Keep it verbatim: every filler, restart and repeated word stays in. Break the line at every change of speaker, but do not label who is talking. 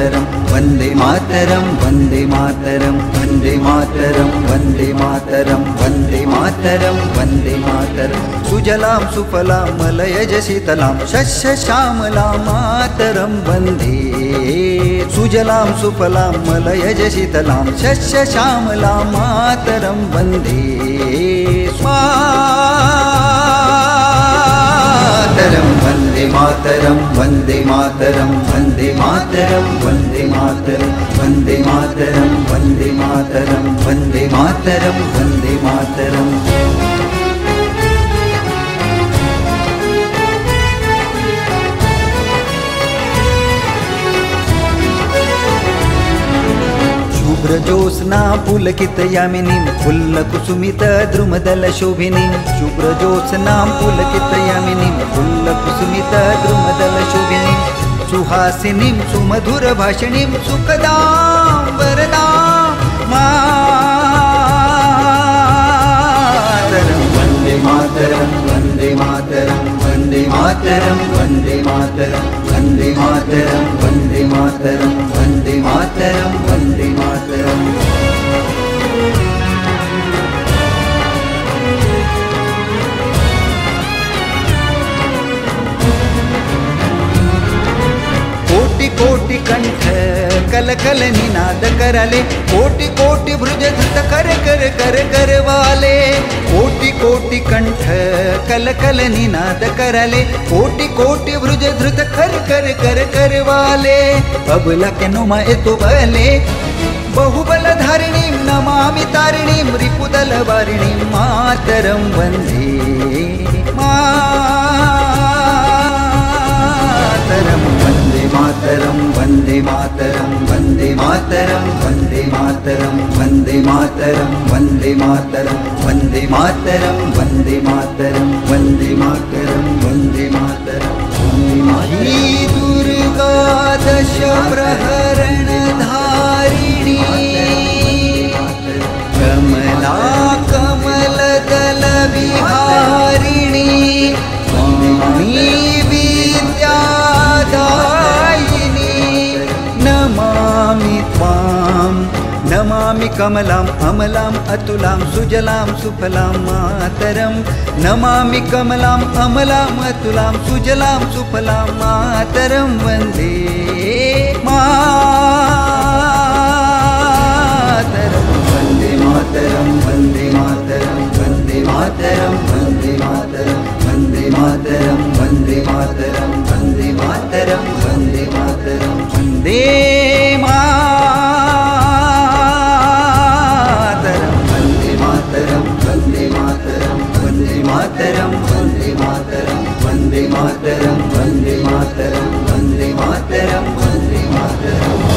मातरम वंदे मातरम वंदे मातरम वंदे मातरम वंदे मातरम वंदे मातरम वंदे मातरम सुजलां सुफलां मलयज शीतलां शस्य श्यामलां मातरं वन्दे सुजलां सुफलां मलयज शीतलां शस्य श्यामलां मातरं वन्दे मातरं वन्दे मातरं वन्दे मातरं वन्दे मातरं वन्दे मातरं वन्दे मातरं वन्दे मातरं वन्दे मातरं वन्दे मातरं शुभ्रजोत्स्ना पुलकितयामिनीं फुल्लकुसुमित द्रुमदल शोभिनीं शुभ्रजोत्स्ना पुलकितयामिनीं फुल्लकुसुमित द्रुमदल शोभिनीं सुहासिनीं सुमधुरभाषिणीं सुखदां वरदां मातरं वन्दे मातरं वन्दे मातरं वन्दे मातरं वन्दे मातरं वन्दे मातरं वन्दे मातरं वन्दे मातरं वन्दे मातरं कोटि कोटि कंठ कल कल निनाद करले कोटि कोटि भुज धृत कर कर कर कर वाले कोटि कोटि कंठ कल कल निनाद करले कोटि कोटि भुज धृत कर कर कर कर वाले अबला के नुमा तो बले बहुबल धारिणीं नमामि तारिणीं रिपुदल वारिणीं मातरं वन्दे मातरं वन्दे मातरं वन्दे मातरं वन्दे मातरं वन्दे मातरं वन्दे मातरं वन्दे मातरं वन्दे मातरं वन्दे मातरं वन्दे मातरं वन्दे मातरं ही दुर्गा दश प्रहरण धारिणी कमला कमल दल विहारिणी स्वामी विद्यादायिनी नमामि त्वां नमामि कमलां अमलां अतुलां सुजलां सुफलां मातरं नमामि कमलां अमलां अतुलां सुजलां सुफलां मातरं वन्दे मातरं वन्दे मातरं वन्दे मातरं वन्दे मातरं वन्दे मातरं वन्दे मातरं वन्दे मातरं वन्दे मातरं वन्दे मातरं वन्दे मातरं वन्दे मातरं वन्दे मातरं वन्दे मातरं वन्दे मातरं वन्दे मातरं